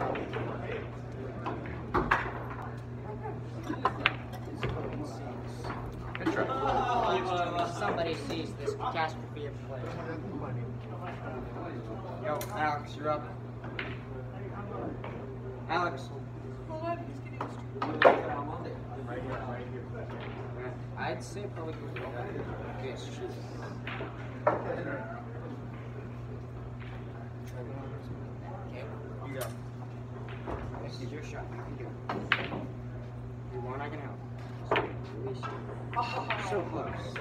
Good try. Somebody sees this catastrophe of play. Yo, Alex, you're up. Alex. Hold on, he's getting distracted. Right here. I'd say probably okay, shoot. Okay, you go. This is your shot. You can do it. You want, I can help. So close.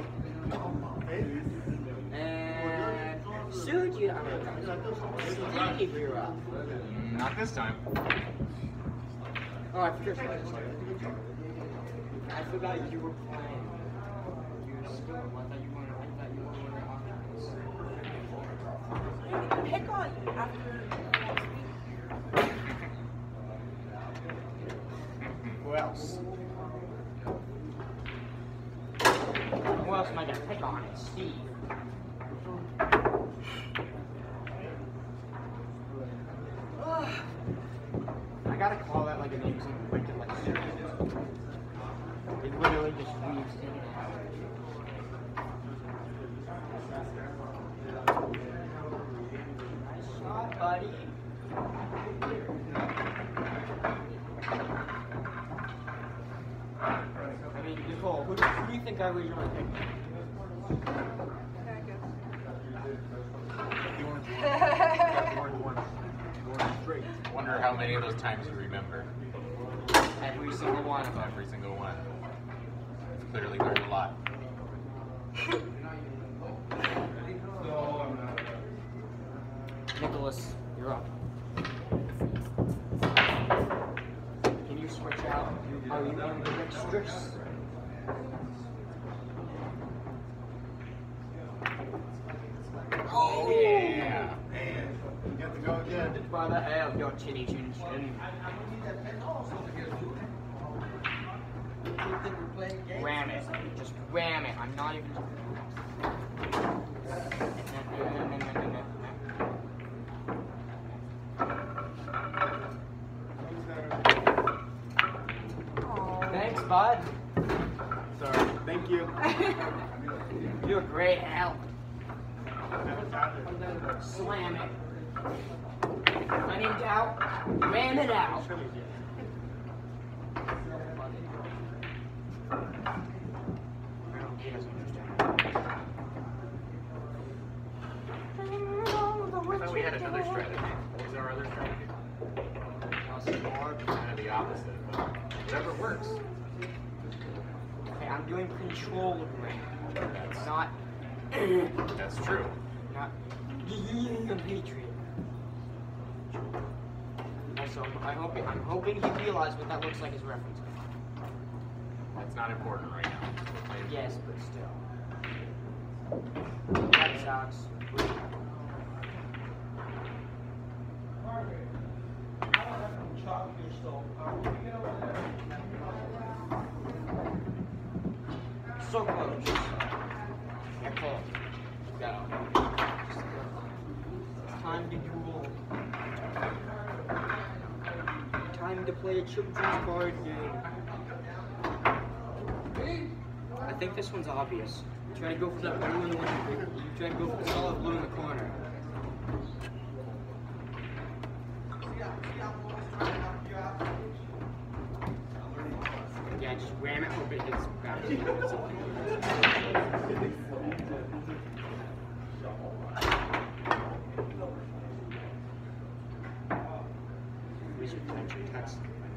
And suit you. Sneaky reroll. Not this time. Oh, I forgot. I forgot you were playing. You were still. I thought you wanted. Pick on you after next week. Who else? Who else am I gonna pick on? It's Steve. I gotta call that like a name, something wicked like serious. It literally just weaves in and out. Nice shot, buddy. I mean, Nicole, who do you think I originally picked? Wonder how many of those times you remember. Every single one of them. Every single one. You've clearly learned a lot. Nicholas, you're up. Can you switch out? Are you going to get strips? Oh yeah! You get to go again. By the hell of your chinny chin chin. Ram it. Just ram it. I'm not even. Thanks, bud. Sorry. Thank you. You're a great help. Slam it. When in doubt, ram it out. I thought we had another strategy. What was our other strategy? Kind of the opposite, but whatever works. Okay, I'm doing controlled ram. It's not. That's true. Not being a patriot. Also, I'm hoping he realized what that looks like as reference. That's not important right now. Yes, but still. Red Sox. So close. Yeah, close. Go. It's time to duel. Time to play a children's card game. I think this one's obvious. Try to go for that blue in the you try to go for the solid blue in the corner. Yeah, just ram it, hope it hits back. Wizard Country text.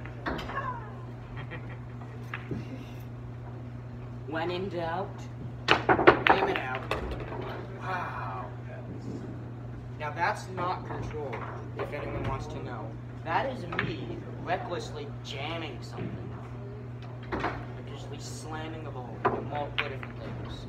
When in doubt, ram it out. Wow. Now that's not control, if anyone wants to know. That is me recklessly jamming something. Recklessly slamming the ball with multiple different things.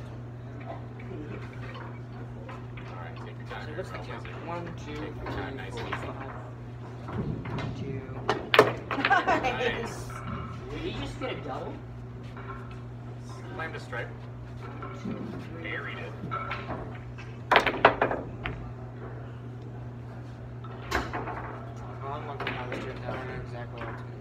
Alright, take your time. So what's the count? 1, 2, 3, 4, 5. 2. Nice. Did he just get a double? Slammed a stripe. Buried it. On like another questions. I don't know exactly what to